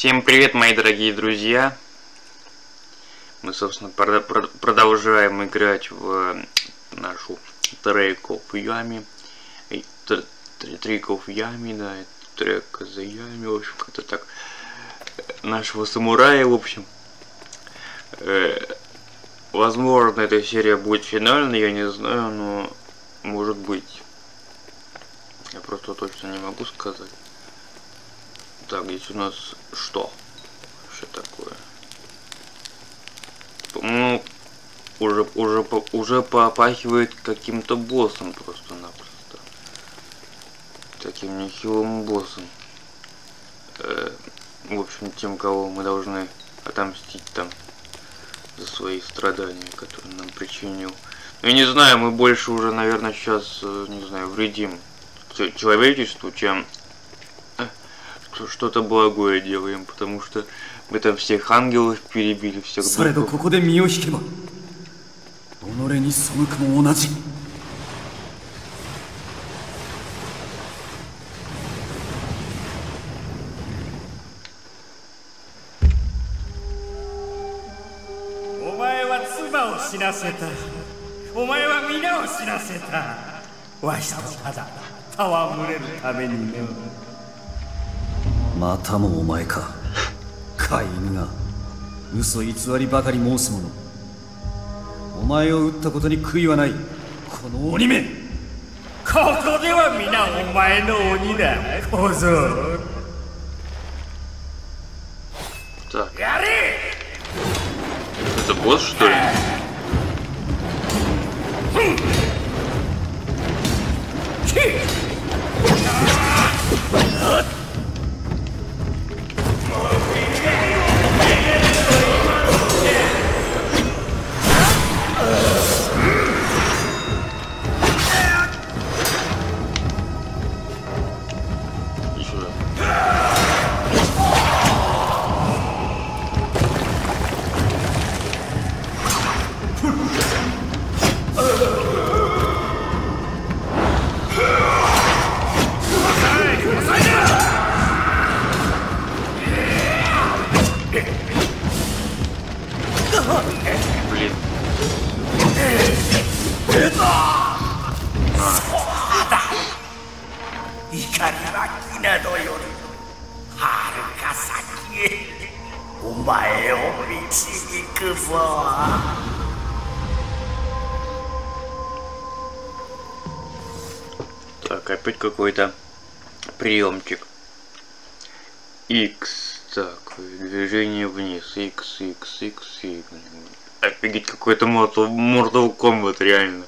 Всем привет, мои дорогие друзья! Мы, собственно, продолжаем играть в нашу Trek of Yami. Trek of Yami, да, трек за Ями, в общем, как-то так. Нашего самурая, в общем. Возможно, эта серия будет финальной, я не знаю, но может быть. Я просто точно не могу сказать. Так, здесь у нас что? Что такое? Ну, уже попахивает каким-то боссом просто-напросто. Таким нехилым боссом. В общем, тем, кого мы должны отомстить там за свои страдания, которые нам причинил. Ну, я не знаю, мы больше уже, наверное, сейчас, не знаю, вредим человечеству, чем что-то благое делаем, потому что мы там всех ангелов перебили, всех духов. Так. Это босс, что ли? Так, опять какой-то приемчик. X, так, движение вниз, X. Офигеть, какой-то Mortal Kombat, реально.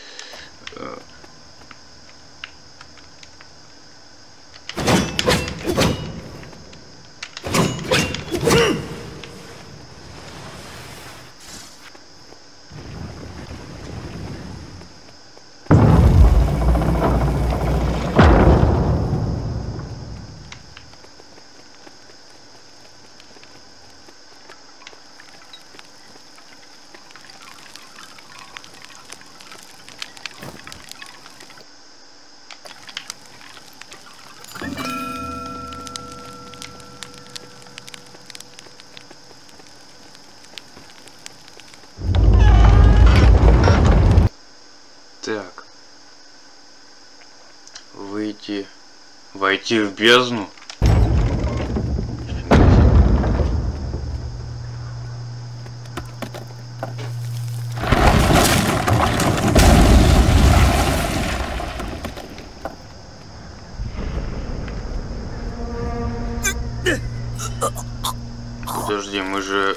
Так. Войти в бездну. Подожди, мы же...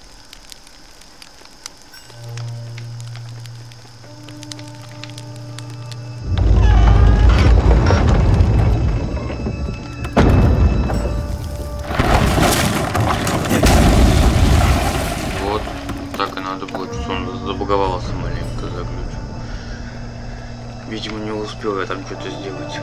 Забаговался маленько, заглючил. Видимо, не успел я там что-то сделать.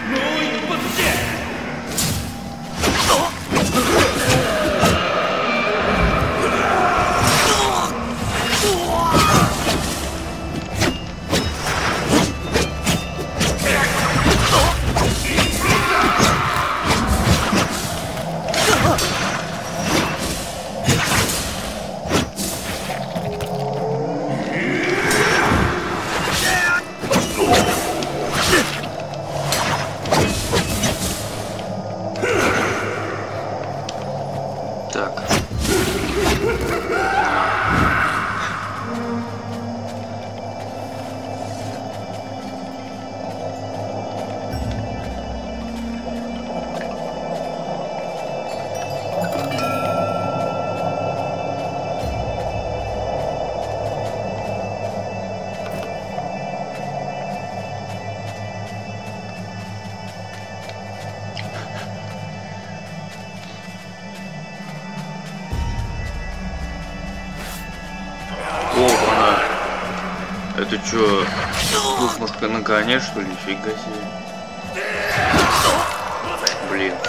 Это чё, космоска на коне, что ли? Фига себе. Блин.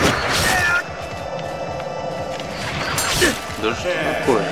Да что такое?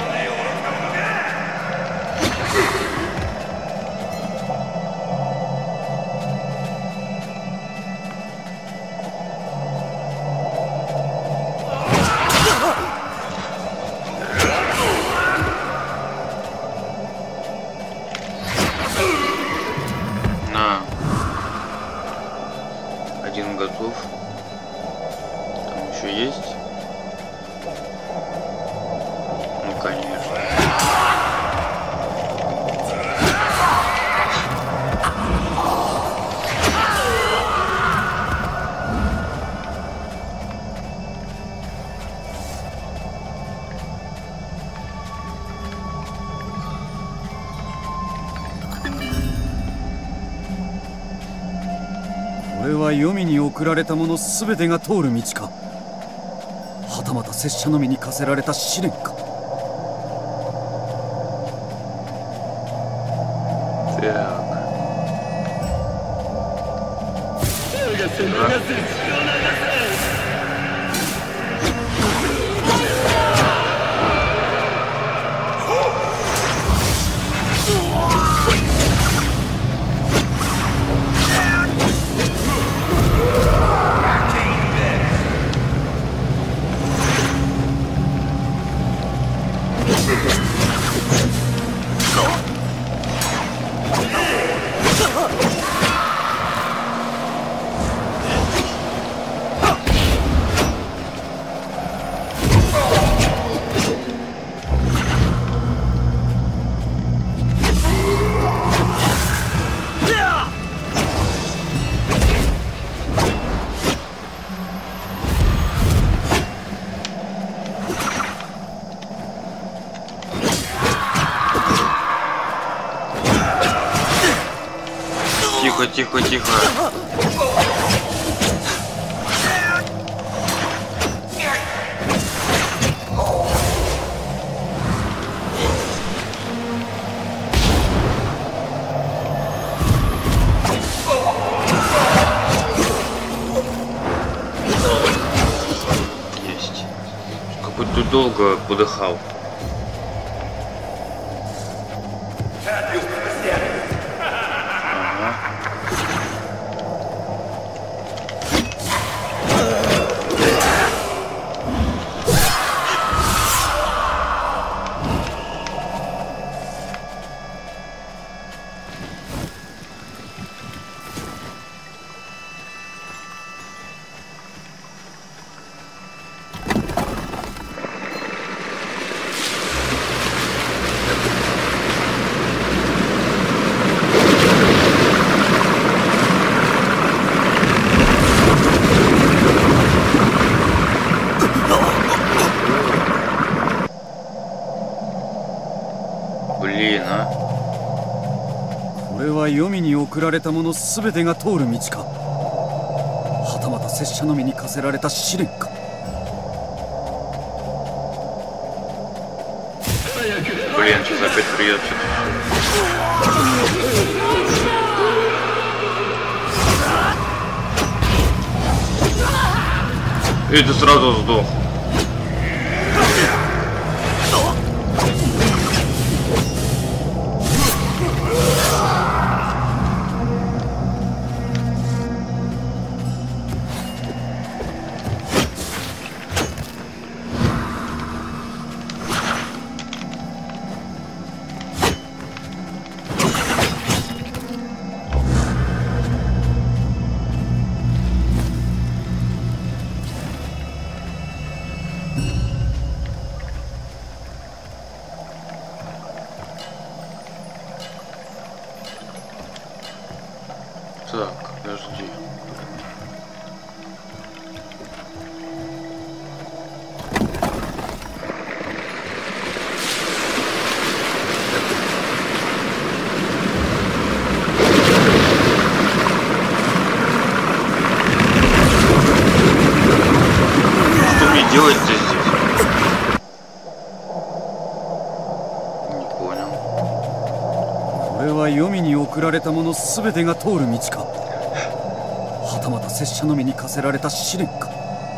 Один готов. Там еще есть. Ну, конечно. これは黄泉に送られたものすべてが通る道か、はたまた拙者のみに課せられた試練か。 Тихо, тихо, тихо. Есть. Какой-то долго подыхал. Блин, а? これは黄泉に送られたものすべてが通る道か、はたまた拙者のみに課せられた試練か。 Блин, сейчас опять придется. И ты сразу сдох. Так, подожди. Что мне делать-то здесь? Не понял. これは黄泉に送られたものすべてが通る道か。はたまた拙者のみに課せられた試練か。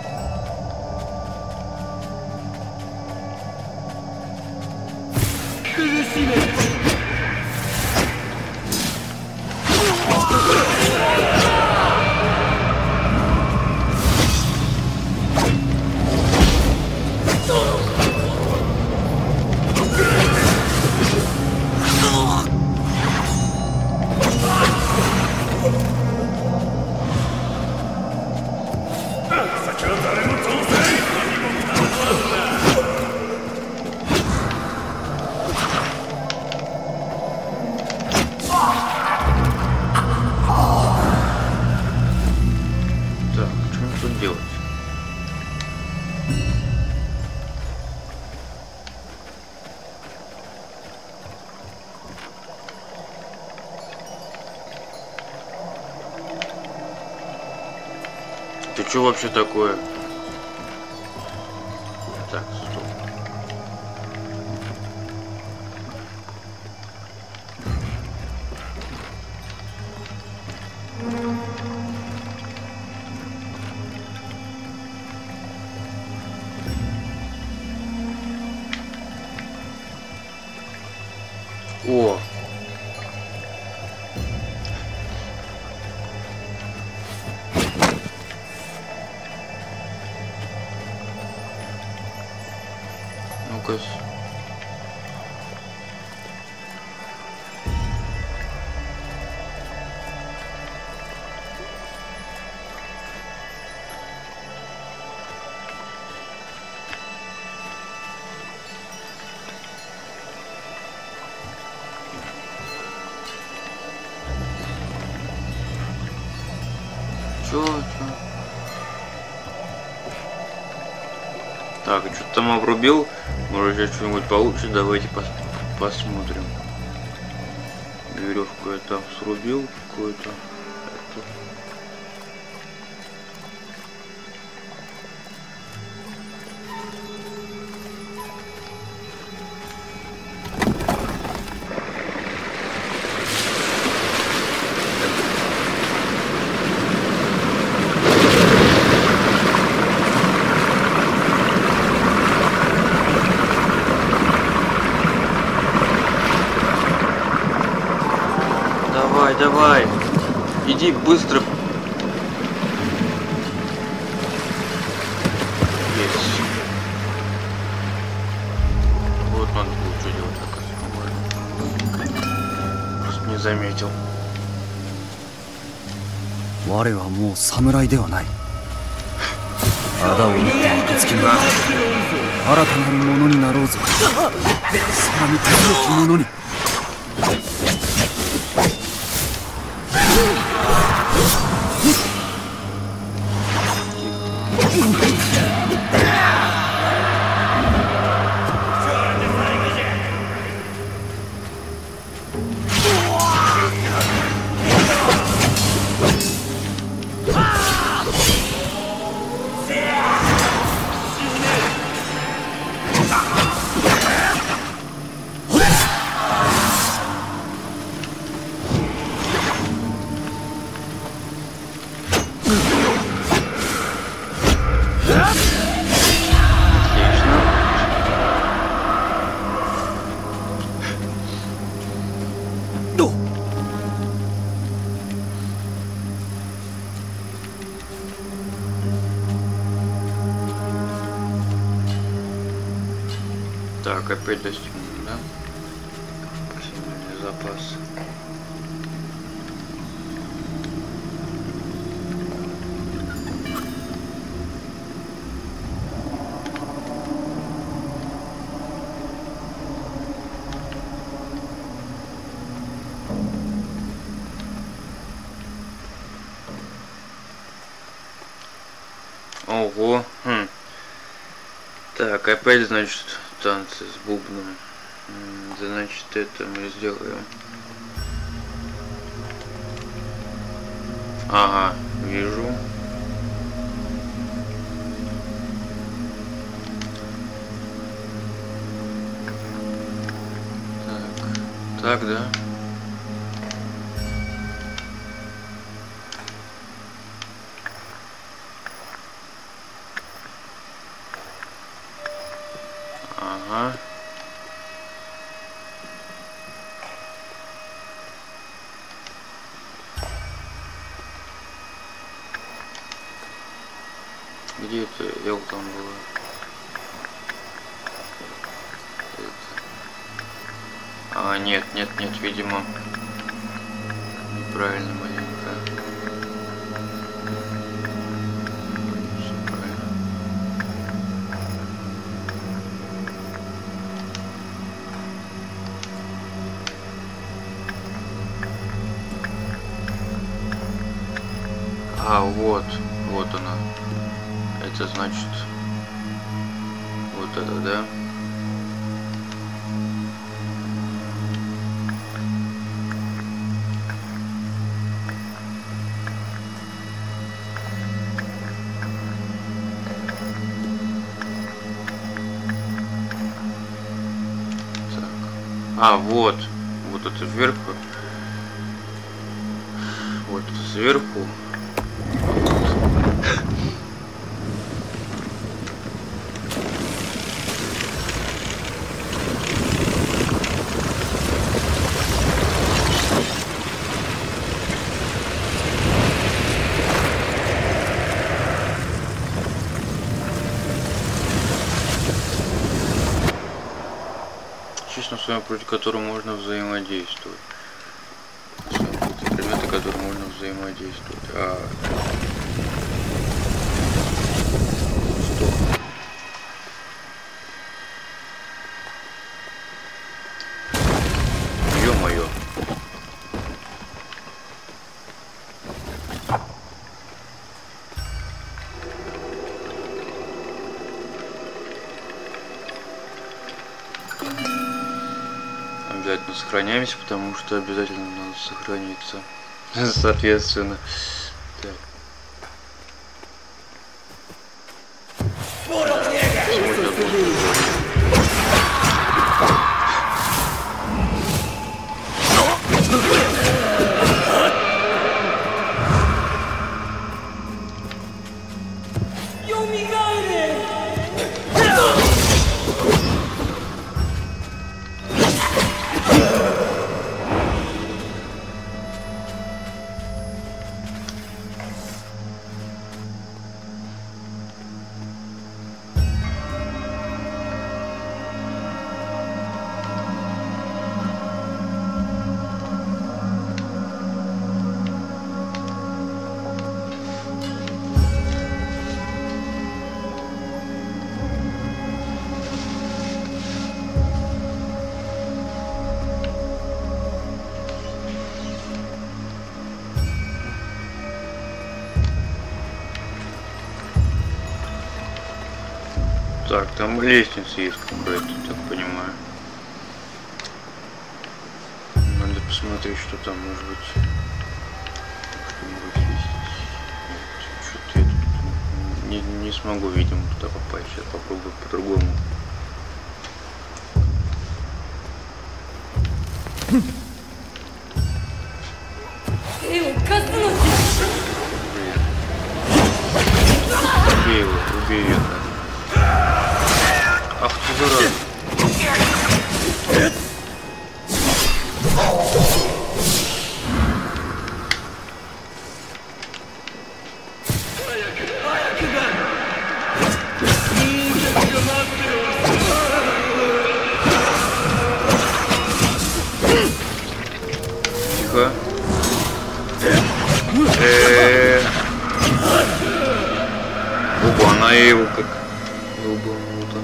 Ты что вообще такое? Так, стоп. О! Ну-ка. Чё? Так, что-то там обрубил. Может, сейчас что-нибудь получше. Давайте посмотрим. Веревку я там срубил какую-то. Давай, иди быстро. Есть. Вот надо было что делать, оказывается. Просто не заметил. 我はもう侍ではない。仇を討った暁には新たなるものになろうぞ。さらに強き者に。 Так, опять достигнем, да? Максимальный запас. Ого. Так, опять, значит, танцы с бубном. Значит, это мы сделаем. Ага, вижу. Так, да. Ага. Где это Эл там было? А, нет, видимо, неправильно маленько. Все правильно. А, вот она. Это значит вот это, да? Так. А, вот это вверху. Вот это сверху. С вами, против которого можно взаимодействовать. Предметы, которые можно взаимодействовать. Стоп. Ё-моё. Обязательно сохраняемся, потому что обязательно надо сохраниться. Соответственно. Так. Так, там лестница есть какая-то, так понимаю. Надо посмотреть, что там может быть. Что-нибудь есть. Нет, что-то я тут не смогу, видимо, туда попасть. Сейчас попробую по-другому. Убей ее. Ах ты дурак. тихо. Оба, она его как долбанута.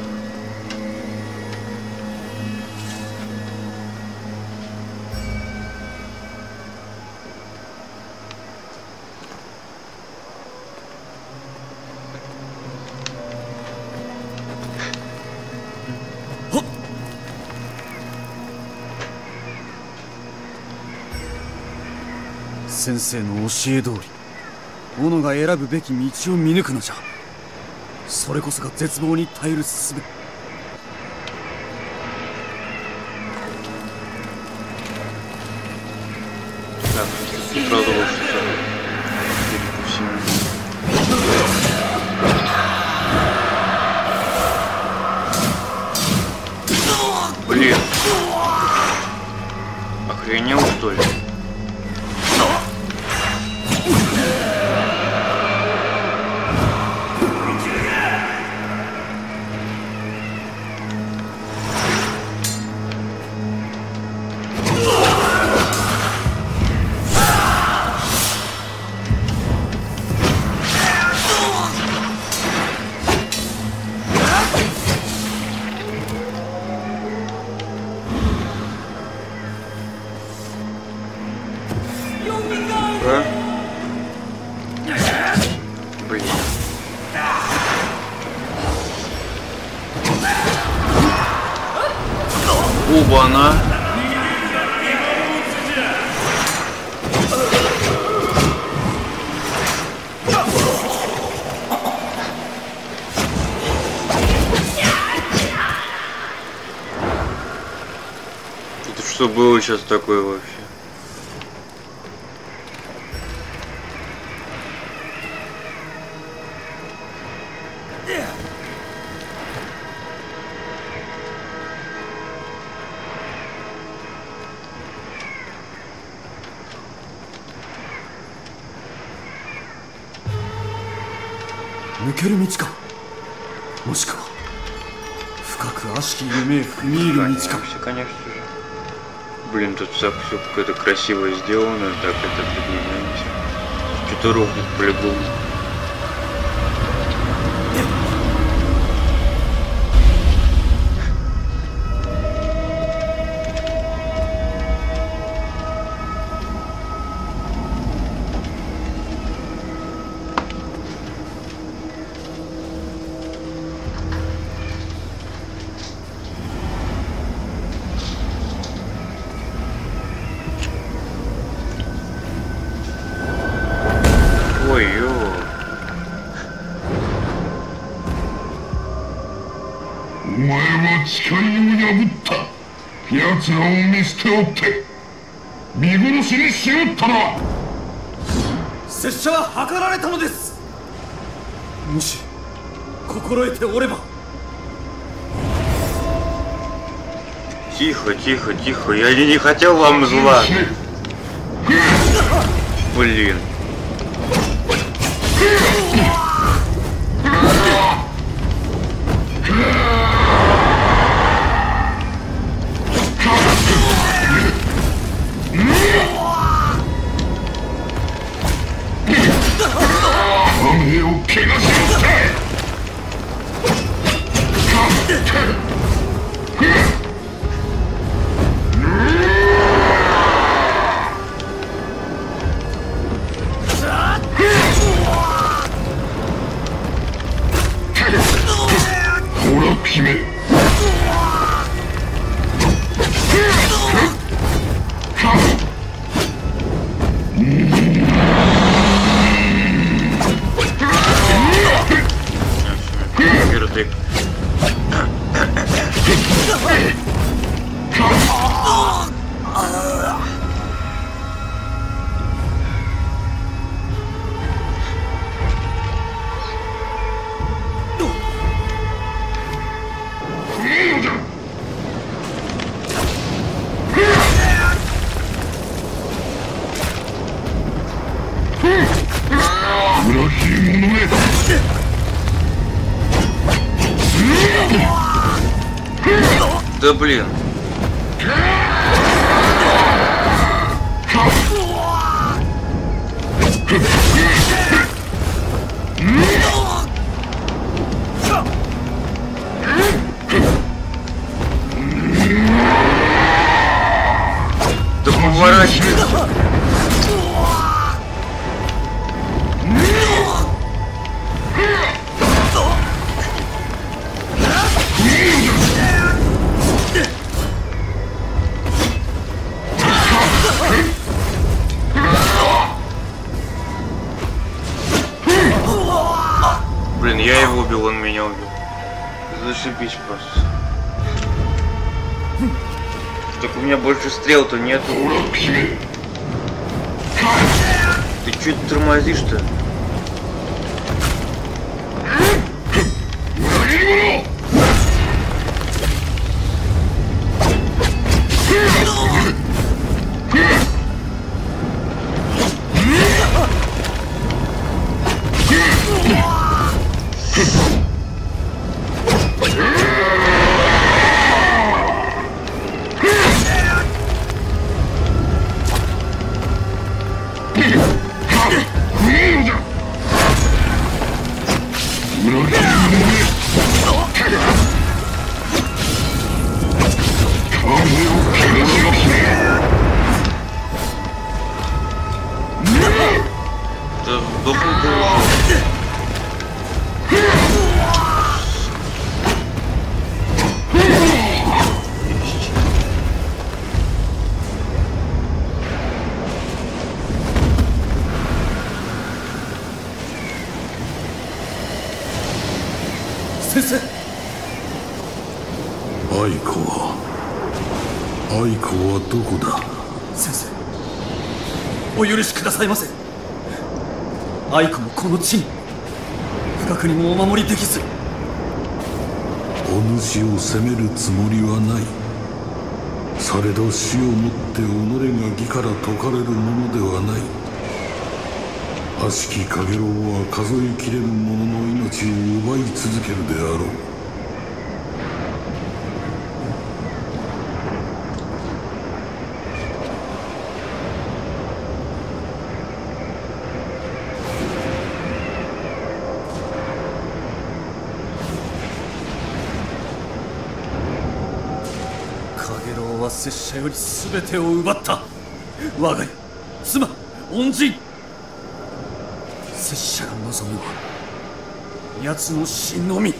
先生の教え通り斧が選ぶべき道を見抜くのじゃ。それこそが絶望に耐える術。 Блин, охренел что ли? Блин. Оба-на. Это что было сейчас такое вообще? 抜ける道か、もしくは深く悪しき夢へ踏み入る道か。 Конечно же. Блин, тут все какое-то красиво сделано, так это поднимаемся. Что-то рухнет по-любому. Ой-ё. お前は誓いを破った。奴らを見捨ておって見殺しにしよったな。 拙者は計られたのです。もし心得ておれば。 Тихо, тихо, тихо. Я не хотел вам зла. Блин. Да блин. Я его убил, он меня убил. Зашибись просто. Так у меня больше стрел-то нету. Ты чё тормозишь-то? 先生。 愛子はどこだ。 先生、お許しくださいませ。愛子もこの地に不覚にもお守りできず。 お主を責めるつもりはない。されど死をもって己が義から解かれるものではない。悪しき陽炎は数えきれぬ者の命を奪い続けるであろう。 陽炎は拙者より全てを奪った。我が家、妻、恩人。拙者が望むは奴の死のみ。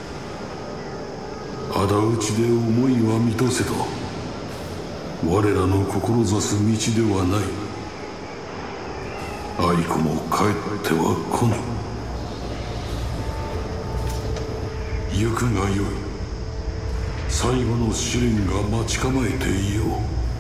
仇討ちで思いは満たせど我らの志す道ではない。愛子も帰っては来ぬ。行くがよい。最後の試練が待ち構えていよう。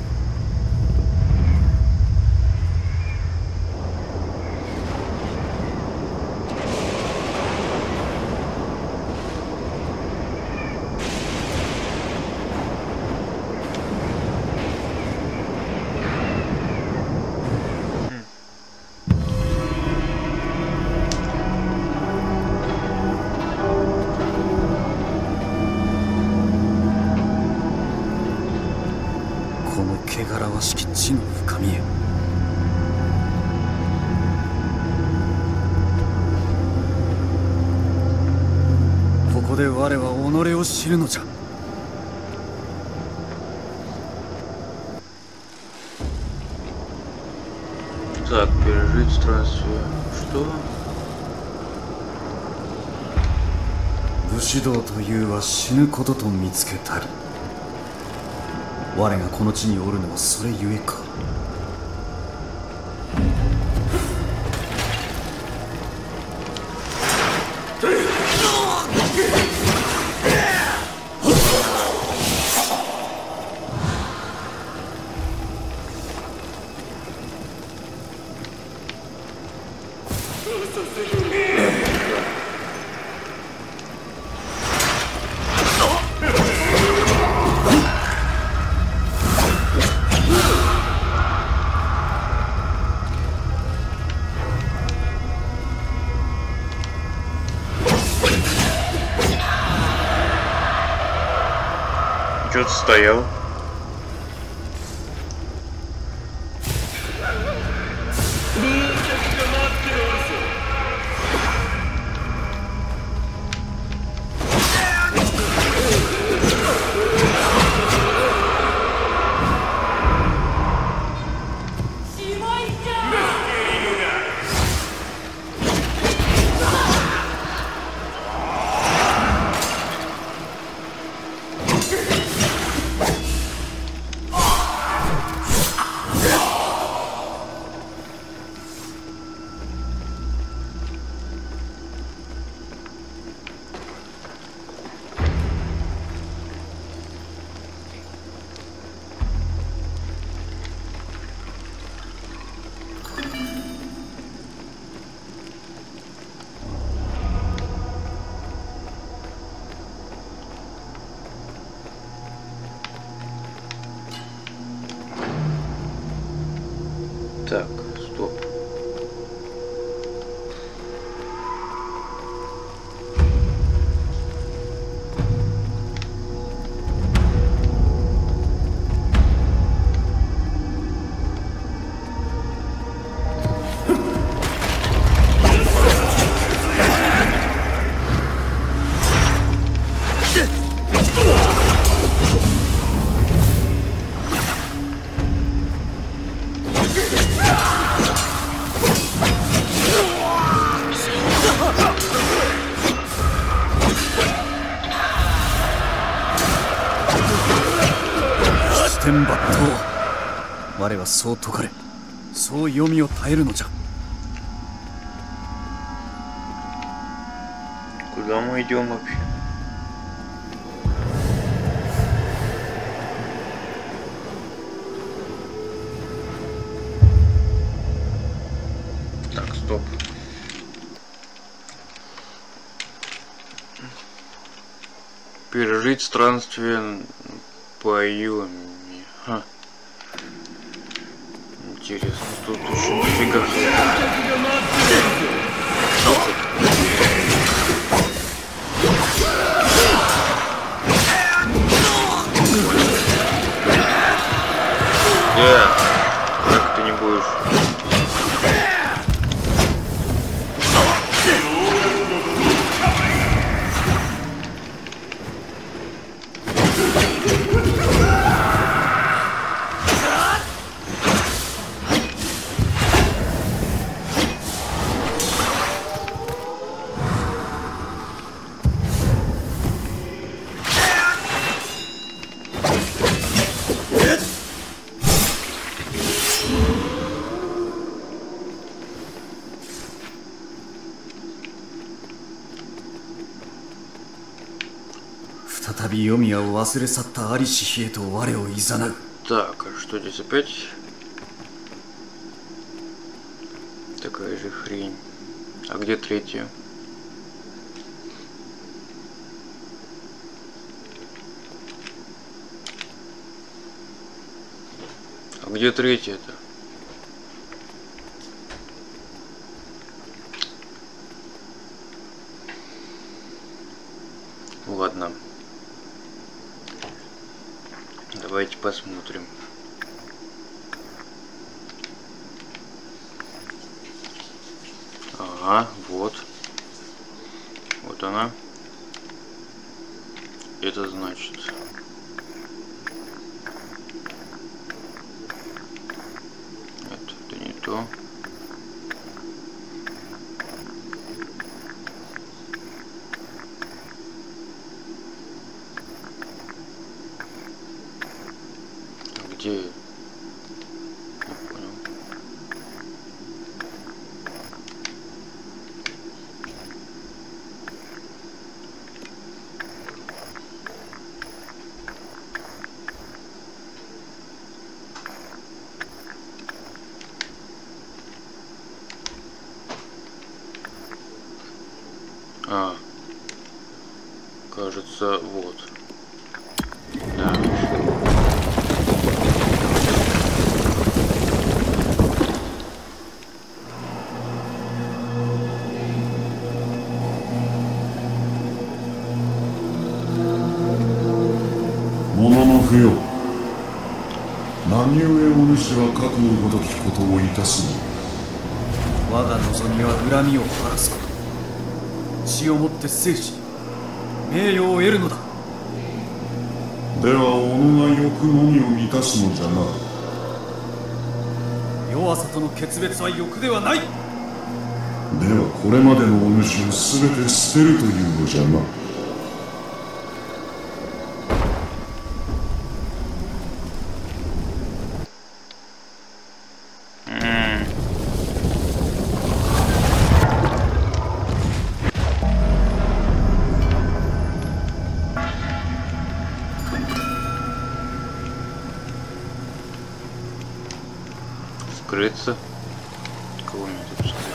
汚らわしき地の深みへ。ここで我は己を知るのじゃ。 Так, пережить странствие. Что? 武士道というは死ぬことと見つけたり。我がこの地におるのはそれゆえか。 Чё ты стоял? Так, стоп. 天抜刀、我はそう説かれ、そう読みを耐えるのじゃ。 Куда мы идем вообще? Так, стоп. Пережить странствие по Юми. Ха. Интересно, тут еще нифига. Как ты не будешь? 再び読みを忘れ去ったありし日へと我を誘う。 Так, а что здесь опять? Такая же хрень. А где третья? А где третья-то? Ладно. Давайте посмотрим. Ага, вот. Вот она. Это значит... Это не то. Где? Не понял. А, кажется, вот. Да. よ。何故お主は覚悟ごときことをいたすに。 我が望みは恨みを晴らすこと。血をもって生し、名誉を得るのだ。 では己が欲のみを満たすのじゃな。 弱さとの決別は欲ではない。 ではこれまでのお主を全て捨てるというのじゃな。 Скрыться? Кого мне тут скрыться?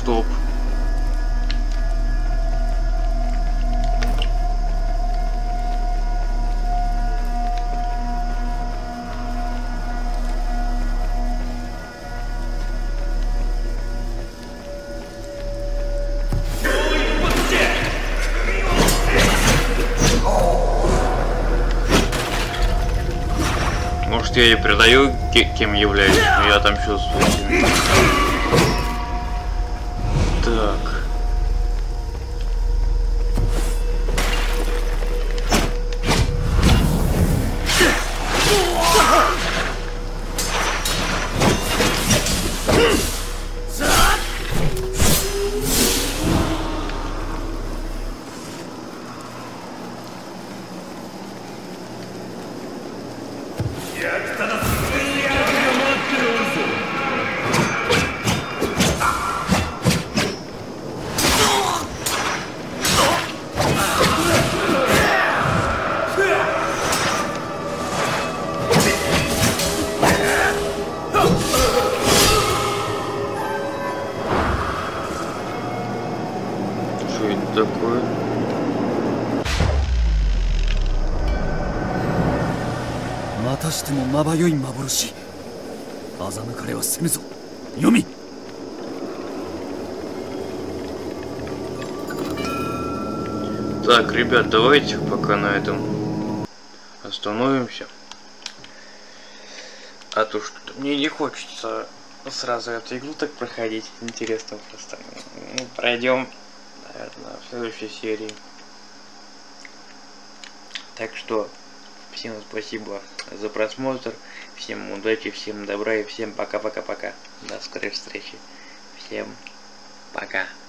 Стоп. Может, я и предаю, кем являюсь, но я отомщу с этим. Так. Что это такое? またしてもまばゆい幻。欺かれはせぬぞ、読み。 Так, ребят, давайте пока на этом остановимся. А то что-то мне не хочется сразу эту игру так проходить. Интересно просто. Ну, пройдем, наверное, в следующей серии. Так что всем спасибо за просмотр. Всем удачи, всем добра и всем пока-пока-пока. До скорой встречи. Всем пока.